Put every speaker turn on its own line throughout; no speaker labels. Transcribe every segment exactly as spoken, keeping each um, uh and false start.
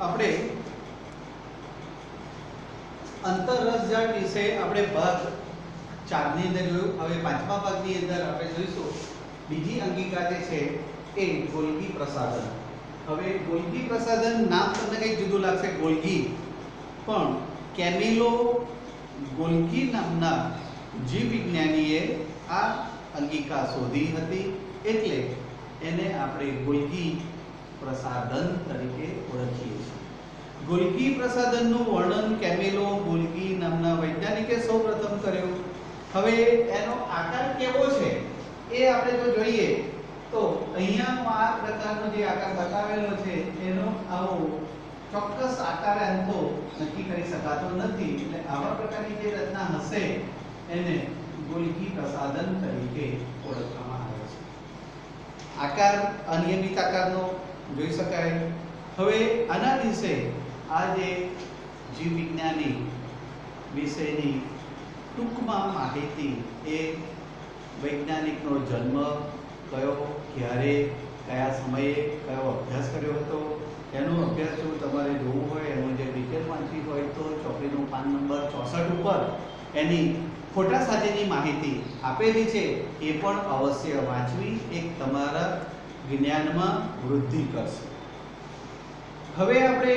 આપણે અંતરરસજાળ વિશે આપણે ભાગ ચાર ની અંદર જોયું. હવે પાંચમા ભાગની અંદર આપણે જોઈશું બીજી અંગિકા જે છે એ ગોલ્ગી પ્રસાધન. હવે ગોલ્ગી પ્રસાધન નામ તમને કંઈક જુદું લાગશે, ગોલ્ગી, પણ કેમિલો ગોલ્ગી નામના જીવ વિજ્ઞાનીએ આ અંગિકા શોધી હતી, એટલે એને આપણે ગોલ્ગી પ્રસાધન તરીકે ઓળખીએ છીએ. ગોલ્ગી પ્રસાધનનું વર્ણન કેમિલો ગોલ્ગી નામના વૈજ્ઞાનિકે સૌપ્રથમ કર્યું. હવે એનો આકાર કેવો છે એ આપણે જો જોઈએ તો અહીંયા આ પ્રકારનો જે આકાર બતાવેલો છે એનો આવો ચોક્કસ આકાર એમ તો નક્કી કરી શકાતો નથી, એટલે આવા પ્રકારની જે રચના હશે એને ગોલ્ગી પ્રસાધન તરીકે ઓળખવામાં આવે છે. આકાર અનિયમિત આકારનો જોઈ શકાય. હવે આના વિશે આ જે જીવ વિજ્ઞાની વિશેની ટૂંકમાં માહિતી, એ વૈજ્ઞાનિકનો જન્મ કયો, ક્યારે, કયા સમયે કયો અભ્યાસ કર્યો હતો, એનો અભ્યાસ જો તમારે જોવું હોય, એનું જે ડિટેલ વાંચવી હોય તો ચોપડીનું પાન નંબર ચોસઠ ઉપર એની ફોટા સાથેની માહિતી આપેલી છે, એ પણ અવશ્ય વાંચવી, એક તમારા જ્ઞાનમાં વૃદ્ધિ કરશે. હવે આપણે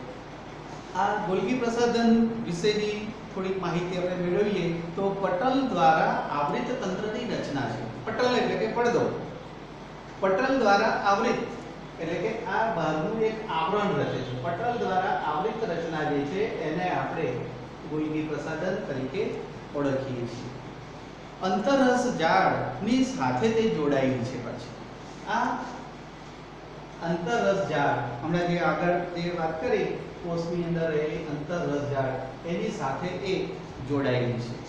આ ગોલ્ગી પ્રસાધન વિશેની થોડીક માહિતી આપણે મેળવીએ તો પટલ દ્વારા આવૃત તંત્રની રચના છે. પટલ એટલે કે પડદો. પટલ દ્વારા આવૃત એટલે કે આ ભાગનું એક આવરણ રચે છે. પટલ દ્વારા આવૃત રચના જે છે એને આપણે ગોલ્ગી પ્રસાધન તરીકે ઓળખીએ છીએ. અંતરરસજાળની સાથે તે જોડાયેલી છે. પછી આ અંતરરસજાળ હમણાં જે આગળ જે વાત કરી કોષની અંદર રહેલી અંતરરસજાળ એની સાથે એ જોડાયેલી છે.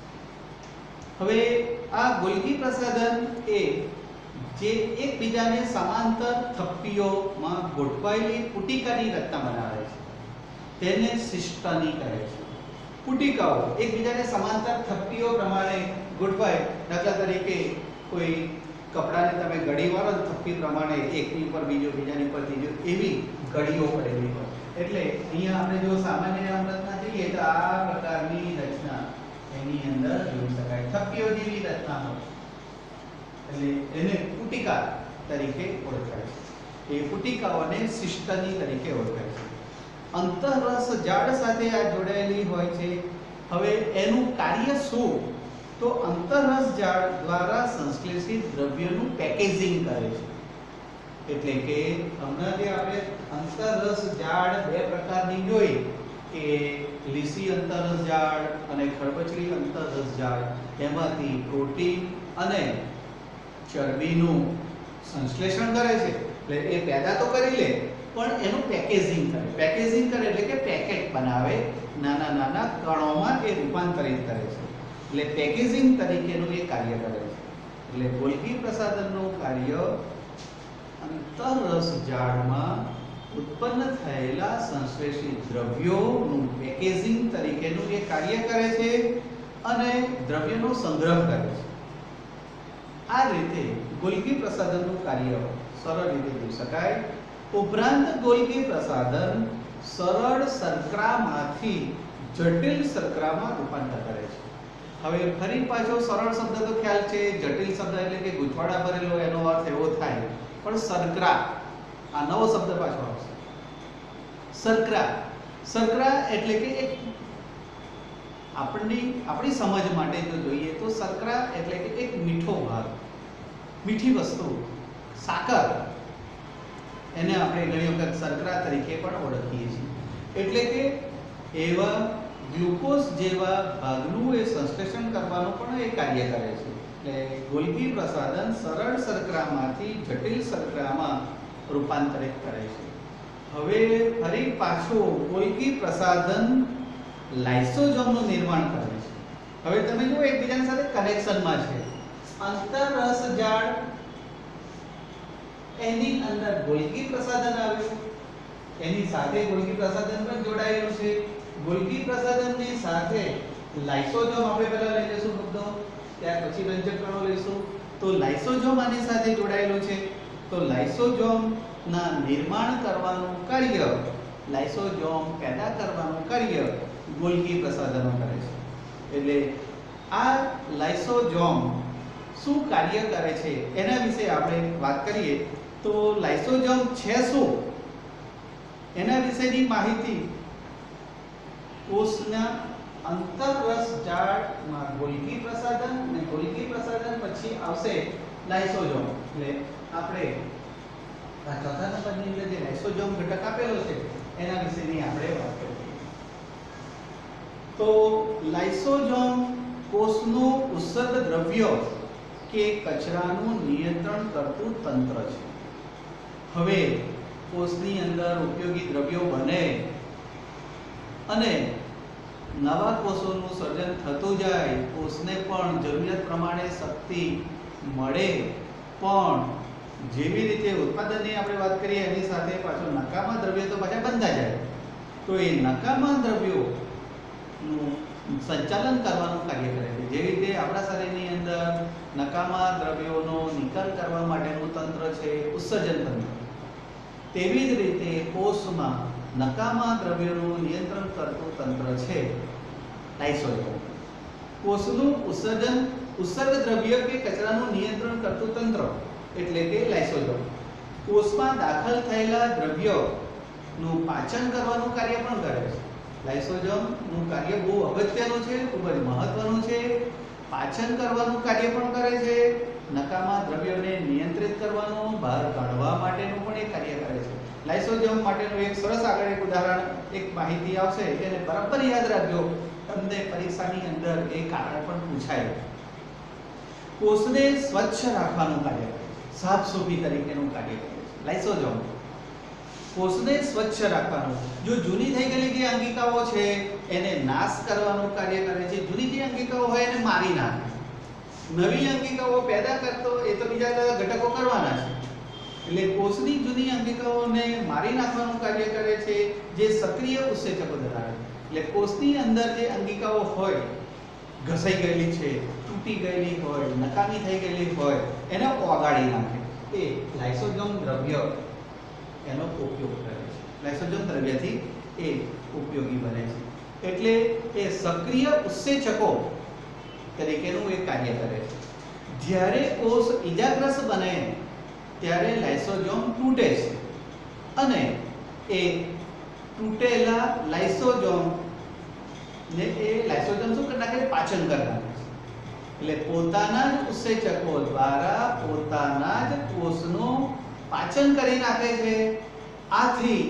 હવે આ ગોલ્ગી પ્રસાધન એ જે એકબીજાને સમાંતર થપ્પીઓમાં ગોઠવાયેલી પુટિકાની રચના બનાવે છે તેને સિસ્ટની કહે છે. પુટિકાઓ એકબીજાને સમાંતર થપ્પીઓ પ્રમાણે ગોઠવાય. દાખલા તરીકે કોઈ કપડાને તમે ગળી વાળો થપ્પી પ્રમાણે એકની ઉપર બીજો, બીજાની ઉપર ત્રીજો, એવી ગળીઓ પડેલી હોય. એટલે અહીંયા આપણે જો સામાન્ય રચના જોઈએ તો આ પ્રકારની રચના એની અંદર જોઈ શકાય. થપ્પીઓ જેવી રચના હોય એટલે એને પુટિકા તરીકે ઓળખાય છે. એ પુટિકાઓને સિસ્ટની તરીકે ઓળખાય છે. અંતરરસજાળ સાથે આ જોડાયેલી હોય છે. હવે એનું કાર્ય શું? તો અંતરરસજાળ દ્વારા સંશ્લેષિત દ્રવ્યનું પેકેજિંગ કરે છે. એટલે કે હમણાં જે આપણે અંતરરસજાળ બે પ્રકારની જોઈ કે લીસી અંતરરસજાળ અને ખરબચડી અંતરરસજાળ, એમાંથી પ્રોટીન અને ચરબીનું સંશ્લેષણ કરે છે. એટલે એ પેદા તો કરી લે પણ એનું પેકેજિંગ કરે. પેકેજિંગ કરે એટલે કે પેકેટ બનાવે, નાના નાના કણોમાં એ રૂપાંતરિત કરે છે. એટલે પેકેજિંગ તરીકેનું એ કાર્ય કરે છે. એટલે ગોલ્ગી પ્રસાધનનું કાર્ય અંતરરસજાળમાં ઉત્પન્ન થયેલા સંશ્લેષિત દ્રવ્યોનું પેકેજિંગ તરીકેનું એ કાર્ય કરે છે અને દ્રવ્યનો સંગ્રહ કરે છે. આ રીતે ગોલ્ગી પ્રસાધનનું કાર્ય સરળ રીતે જોઈ શકાય. ઉપરાંત ગોલ્ગી પ્રસાધન સરળ શર્કરામાંથી જટિલ શર્કરામાં રૂપાંતર કરે છે. હવે ફરી પાછો સરળ શબ્દ તો ખ્યાલ છે, જટિલ શબ્દ એટલે કે ગૂંચવાડા ભરેલો, એનો અર્થ એવો થાય, પણ શર્કરા આ નવો શબ્દ પાછો આવશે. શર્કરા શર્કરા એટલે કે એક આપણી આપણી સમજ માટે જો જોઈએ તો શર્કરા એટલે કે એક મીઠો ભાગ, મીઠી વસ્તુ, સાકર, એને આપણે ઘણી વખત શર્કરા તરીકે પણ ઓળખીએ છીએ. એટલે કે એવા ગ્લુકોઝ જેવા ભાગનું એ સંશ્લેષણ કરવાનું પણ એ કાર્ય કરે છે. એટલે ગોલ્ગી પ્રસાધન સરળ શર્કરામાંથી જટિલ શર્કરામાં રૂપાંતરિત કરે છે. હવે ફરી પાછું ગોલ્ગી પ્રસાધન લાઇસોસોમનું નિર્માણ કરે છે. હવે તમે જુઓ એકબીજાની સાથે કનેક્શનમાં છે. અંતરરસજાળ એની અંદર ગોલ્ગી પ્રસાધન આવ્યું, એની સાથે ગોલ્ગી પ્રસાધન પણ જોડાયેલું છે. ગોલ્ગી પ્રસાધનની સાથે લાઇસોસોમ આપણે પહેલા લઈ લઈશું મુદ્દો, ત્યાર પછી રંજક કણો લઈશું. તો લાઇસોસોમ આની સાથે જોડાયેલું છે. તો લાઇસોસોમ ના નિર્માણ કરવાનું કાર્ય લાઇસોઝોમ પેદા કરવાનું કાર્ય ગોલ્ગી પ્રસાધનો કરે છે. એટલે આ લાઇસોઝોમ શું કાર્ય કરે છે એના વિશે આપણે વાત કરીએ તો લાઇસોઝોમ છે શું એના વિશેની માહિતી કોષના અંતરરસ જાળમાં ગોલ્ગી પ્રસાધન અને ગોલ્ગી પ્રસાધન પછી આવશે લાઇસોઝોમ. એટલે આપણે આ ચોથા નંબરની અંદર જે લાઇસોઝોમ ઘટક આપેલો છે એના વિશેની આપણે વાત કરીએ. તો લાઇસોઝોમ કોષનું ઉત્સર્ગ દ્રવ્ય કે કચરાનું નિયંત્રણ કરતું તંત્ર છે. હવે કોષની અંદર ઉપયોગી દ્રવ્યો બને અને નવા કોષોનું સર્જન થતું જાય, કોષને પણ જરૂરિયાત પ્રમાણે શક્તિ મળે, પણ જેવી રીતે ઉત્પાદનની આપણે વાત કરીએ એની સાથે પાછો નકામા દ્રવ્યો તો પાછા બંધા જાય. તો એ નકામા દ્રવ્યોનું સંચાલન કરવાનું કાર્ય કરે છે. જેવી રીતે આપણા શરીરની અંદર નકામા દ્રવ્યોનો નિકાલ કરવા માટેનું તંત્ર છે ઉત્સર્જન તંત્ર, તેવી જ રીતે કોષમાં નકામા દ્રવ્યોનું નિયંત્રણ કરતું તંત્ર છે લાઇસોઝોમ. કોષનું ઉત્સર્જન ઉત્સર્ગ દ્રવ્ય કે કચરાનું નિયંત્રણ કરતું તંત્ર એટલે કે લાઇસોઝોમ કોષમાં દાખલ થયેલા દ્રવ્યોનું પાચન કરવાનું કાર્ય પણ કરે છે. લાઇસોઝોમનું કાર્ય બહુ અગત્યનું છે, ખૂબ જ મહત્વનું છે. પાચન કરવાનું કાર્ય પણ કરે છે, નકામા દ્રવ્યોને નિયંત્રિત કરવાનું, બહાર કાઢવા માટેનું પણ એ કાર્ય કરે છે. લાઇસોઝોમ માટેનું એક સરસ આગળ એક ઉદાહરણ, એક માહિતી આવશે એને બરાબર યાદ રાખજો, તમને પરીક્ષાની અંદર એ કારણ પણ પૂછાય. કોષને સ્વચ્છ રાખવાનું કાર્ય કરે છે, સાફ સફાઈ તરીકેનું કાર્ય કરે છે લાઇસોઝોમ. કોષને સ્વચ્છ રાખવાનું, જો જૂની થઈ ગયેલી જે અંગિકાઓ છે એને નાશ કરવાનું કાર્ય કરે છે. જૂની જે અંગિકાઓ હોય એને મારી નાખે, નવી અંગિકાઓ પેદા કરતો એ તો બીજા ઘટકો કરવાના છે. એટલે કોષની જૂની અંગિકાઓને મારી નાખવાનું કાર્ય કરે છે જે સક્રિય ઉત્સેચકો ધરાવે છે. એટલે કોષની અંદર જે અંગિકાઓ હોય, ઘસાઈ ગયેલી છે, તૂટી ગયેલી હોય, નકામી થઈ ગયેલી હોય, એને ઓગાળી નાખે. એ લાઇસોઝોમ દ્રવ્ય એનો ઉપયોગ કરે છે. લાઇસોઝોમ દ્રવ્યથી એ ઉપયોગી બને છે. એટલે એ સક્રિય ઉત્સેચકો તરીકેનું એ કાર્ય કરે છે. જ્યારે કોષ ઈજાગ્રસ્ત બને ત્યારે લાઇસોઝોમ તૂટે છે અને એ તૂટેલા લાઇસોઝોમ ને એ લાઇસોઝોમ શું કરી નાખે? પાચન કરી નાખે છે. એટલે પોતાના જ ઉત્સેચકો દ્વારા પોતાના જ કોષનું પાચન કરી નાખે છે. આથી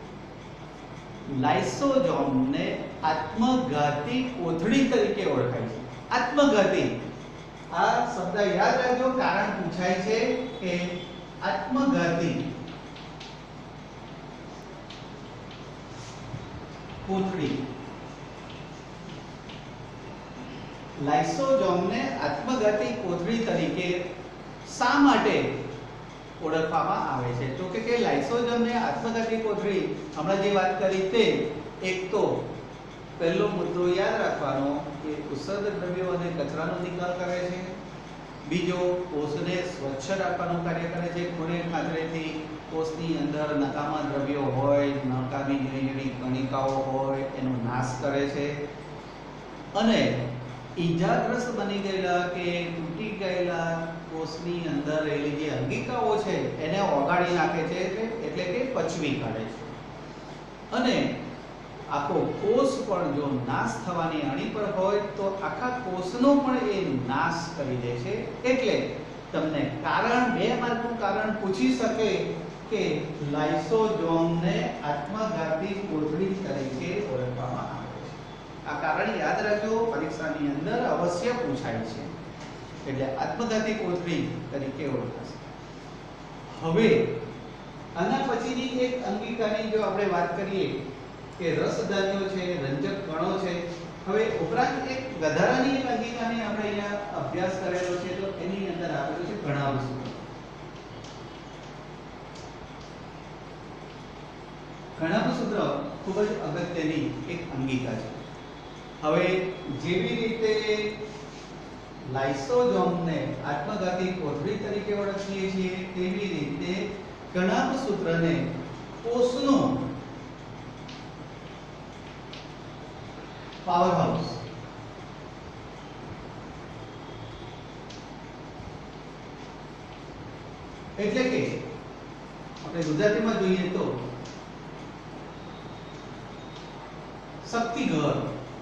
લાઇસોઝોમને આત્મઘાતી કોથળી તરીકે ઓળખાય છે. આત્મઘાતી, આ શબ્દ યાદ રાખજો, કારણ પૂછાય છે કે આત્મઘાતી કોથળી. લાઇસોઝોમને આત્મઘાતી કોથળી તરીકે શા માટે ઓળખવામાં આવે છે? તો કે કે લાઇસોઝોમને આત્મઘાતી કોથળી, હમણાં જે વાત કરી તે એક તો પહેલો મુદ્દો યાદ રાખવાનો કે ઉત્સર્ગ દ્રવ્યો અને કચરાનો નિકાલ કરે છે. બીજો, કોષને સ્વચ્છ રાખવાનું કાર્ય કરે છે. ખૂણે ખાતરેથી કોષની અંદર નકામા દ્રવ્યો હોય, નકામી ઝીણી કણિકાઓ હોય એનો નાશ કરે છે. અને ઈજાગ્રસ્ત બની ગયેલા કે તૂટી ગયેલા કોષની અંદર રહેલી જે અંગિકાઓ છે એને ઓગાળી નાખે છે, એટલે કે પચવી કાઢે છે. અને આખો કોષ પણ જો નાશ થવાની અણી પર હોય તો આખા કોષનો પણ એ નાશ કરી દે છે. એટલે તમને કારણ, બે માર્કનું કારણ પૂછી શકે કે લાઇસોઝોમને આત્મઘાતી કોથળી તરીકે ઓળખવામાં આવે છે. આ કારણ યાદ રાખજો, પરીક્ષાની અંદર અવશ્ય પૂછાય છે. એટલે આત્મઘાતી કોથળી તરીકે ઓળખાશે. હવે આના પછીની એક અંગિકાની જો આપણે વાત કરીએ કે રસધાન્યો છે, રંજક કણો છે. હવે ઉપરાંત એક વધારાની એક અંગિકાને આપણે અહીંયા અભ્યાસ કરેલો છે, તો એની અંદર આપેલું છે ઘણાવું સૂત્ર. ઘણાવું સૂત્ર ખૂબ જ અગત્યની એક અંગિકા છે. હવે જેવી રીતે લાઇસોઝોમને આત્મઘાતી કોથળી તરીકે ઓળખીએ છીએ, તેવી રીતે ઘણાવું સૂત્રને કોષનું પાવર હાઉસ. એટલે કે આપણે ગુજરાતીમાં જોઈએ તો શક્તિઘર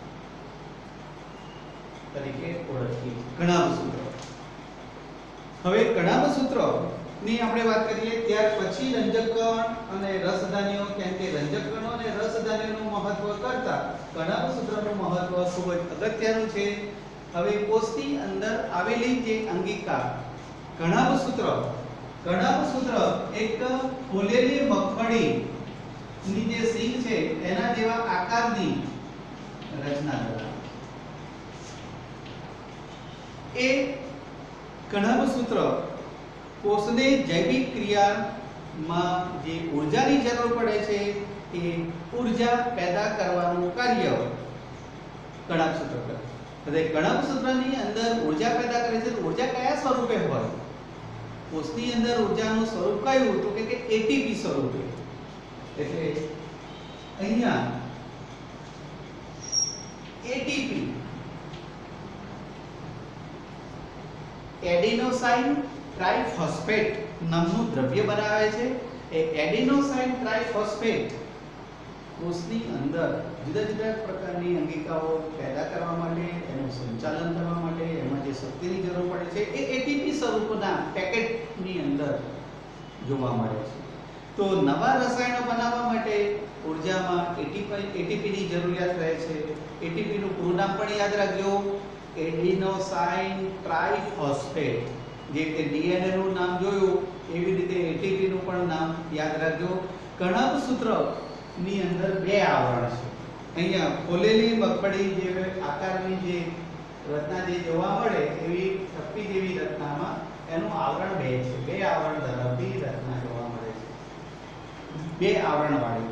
તરીકે ઓળખીએ કણાભ સૂત્ર. હવે કણાભ સૂત્ર ની આપણે વાત કરીએ ત્યાર પછી રંજકકણ અને રસધાનીઓ, કેમ કે રંજકકણો અને રસધાનીઓનું મહત્વ કરતા કણાભ સૂત્રનું મહત્વ ખૂબ જ અગત્યનું છે. હવે કોષની અંદર આવેલી જે અંગિકા કણાભ સૂત્ર કણાભ સૂત્ર એક ફૂલેલી મગફળી ની જે સીંગ છે એના જેવા આકારની રચના ધરાવે. એ કણાભ સૂત્ર કોષને જૈવિક ક્રિયામાં જે ઊર્જાની જરૂર પડે છે એ ઊર્જા પેદા કરવાનું કાર્ય કણાભ સૂત્ર કરે. એટલે કણાભ સૂત્રની અંદર ઊર્જા પેદા કરે છે. ઊર્જા કયા સ્વરૂપે હોય? કોષની અંદર ઊર્જાનું સ્વરૂપ કયું? તો કે એટીપી સ્વરૂપે. એટલે અહીંયા એટીપી એડિનોસાઇન ટ્રાઇફોસ્ફેટ નામનું દ્રવ્ય બનાવે છે. એ એડિનોસાઇન ટ્રાઇફોસ્ફેટ કોષની અંદર જુદા જુદા પ્રકારની અંગિકાઓ પેદા કરવા માટે, એનું સંચાલન કરવા માટે, એમાં જે શક્તિની જરૂર પડે છે એ એટીપી સ્વરૂપના પેકેટની અંદર જોવા મળે છે. તો નવા રસાયણો બનાવવા માટે ઊર્જામાં એટીપી એટીપીની જરૂરિયાત રહે છે. એટીપીનું પૂરું નામ પણ યાદ રાખજો, એડિનોસાઇન ટ્રાઇફોસ્ફેટ. જે રીતે ડીએનએ નું નામ જોયું એવી રીતે એટીપી નું પણ નામ યાદ રાખજો. કણાભ સૂત્ર ની અંદર બે આવરણ છે. અહીંયા ફોલેલી મગફળી જે આકારની જે રચના જે જોવા મળે એવી થપ્પી જેવી રચનામાં એનું આવરણ બે છે. બે આવરણ ધરાવતી રચના જોવા મળે છે. બે આવરણ વાળી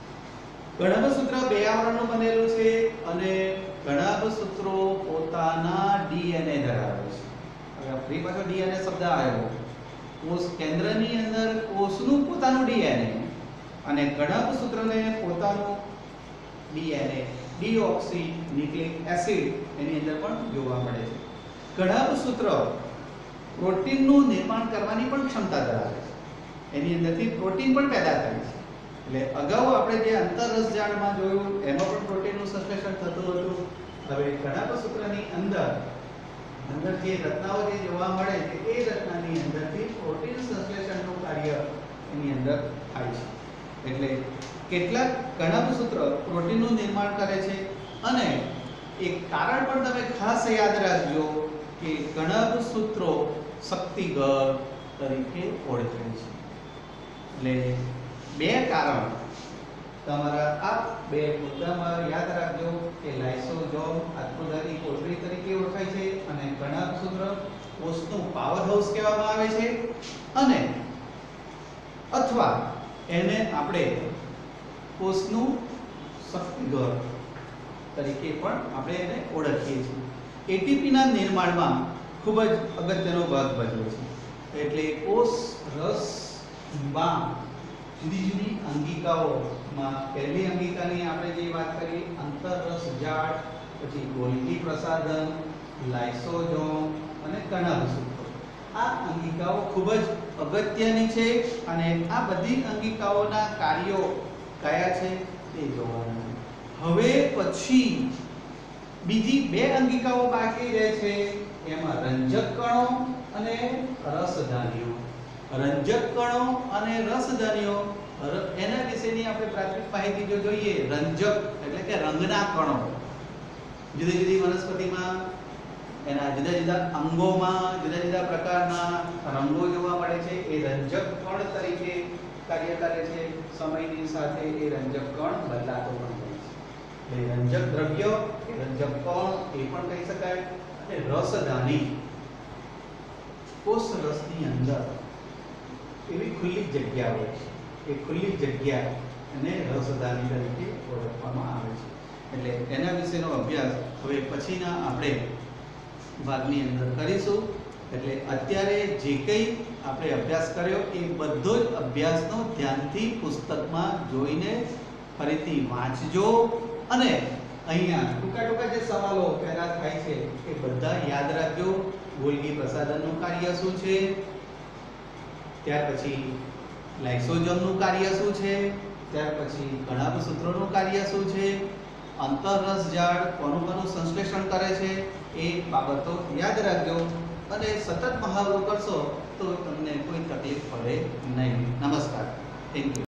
કણાભ સૂત્ર બે આવરણનું બનેલું છે અને કણાભ સૂત્રો પોતાના ડીએનએ ધરાવે છે. હવે ફરી પાછો ડીએનએ શબ્દ આવ્યો. કોષ કેન્દ્રની અંદર કોષનું પોતાનું ડીએનએ અને કણાભ સૂત્રને પોતાનું ડીએનએ ડીઓક્સી ન્યુક્લિક એસિડ એની અંદર પણ જોવા મળે છે. કણાભ સૂત્ર પ્રોટીનનું નિર્માણ કરવાની પણ ક્ષમતા ધરાવે છે. એની અંદરથી પ્રોટીન પણ પેદા થાય છે. એટલે અગાઉ આપણે જે અંતરરસજાળમાં જોયું એમાં પણ પ્રોટીનનું સંશ્લેષણ થતું હતું. હવે કણાભ સૂત્રની અંદર અંદર જે રચનાઓ જે જોવા મળે છે એ રચનાની અંદરથી પ્રોટીન સંશ્લેષણનું કાર્ય એની અંદર થાય છે. એટલે કેટલાક કણાભ સૂત્ર પ્રોટીનનું નિર્માણ કરે છે અને એક કારણ પણ તમે ખાસ યાદ રાખજો કે કણાભ સૂત્રો શક્તિઘર તરીકે ઓળખાય છે. એટલે બે કારણ તમારા આ બે મુદ્દામાં યાદ રાખજો કે લાઇસોઝોમ આત્મધારી કોથળી તરીકે ઓળખાય છે અને કણાભ સૂત્ર કોષનું પાવર હાઉસ કહેવામાં આવે છે અને અથવા એને આપણે કોષનું શક્તિઘર તરીકે પણ આપણે એને ઓળખીએ છીએ. એટીપી ના નિર્માણમાં ખૂબ જ અગત્યનો ભાગ ભજવે છે. એટલે કોષ રસમાં જુદી જુદી અંગિકાઓમાં પહેલી અંગિકાની આપણે જે વાત કરી અંતરરસજાળ, પછી ગોલ્ગી પ્રસાધન, લાઇસોઝોમ અને કણાભ સૂત્રો. આ અંગિકાઓ ખૂબ જ અગત્યની છે અને આ બધી અંગિકાઓના કાર્યો કયા છે તે જોવાના છે. હવે પછી બીજી બે અંગિકાઓ બાકી રહે છે, એમાં રંજક કણો અને રસધાનીઓ. રંજક કણો અને રસધાનીઓ એના વિશેની આપણે પ્રાથમિક માહિતી જો જોઈએ, રંજક એટલે કે રંગના કણો જુદી જુદી વનસ્પતિમાં એના જુદા જુદા અંગોમાં જુદા જુદા પ્રકારના રંગો જોવા મળે છે. એ રંજક કણ તરીકે કાર્ય કરે છે. સમયની સાથે એ રંજક કણ બદલાતો પણ હોય છે. એટલે રંજક દ્રવ્ય કે રંજક કણ એ પણ કહી શકાય. અને રસધાની કોષ રસની અંદર એવી ખુલ્લી જગ્યા હોય છે. એ ખુલ્લી જગ્યા અને રસધાની તરીકે ઓળખવામાં આવે છે. એટલે એના વિશેનો અભ્યાસ હવે પછીના આપણે ભાગની અંદર કરીશું. એટલે અત્યારે જે કંઈ આપણે અભ્યાસ કર્યો એ બધો જ અભ્યાસનો ધ્યાનથી પુસ્તકમાં જોઈને ફરીથી વાંચજો અને અહીંયા ટૂંકા ટૂંકા જે સવાલો પેદા થાય છે એ બધા યાદ રાખજો. ગોલ્ગી પ્રસાધનનું કાર્ય શું છે, ત્યાર પછી લાઇસોઝોમનું કાર્ય શું છે, ત્યાર પછી કણાભસૂત્રોનું કાર્ય શું છે, અંતરરસ ઝાડ કોનું કોનું સંશ્લેષણ કરે છે, એ બાબતો યાદ રાખજો અને સતત મહાવરો કરશો તો તમને કોઈ તકલીફ પડે નહીં. નમસ્કાર. Thank you.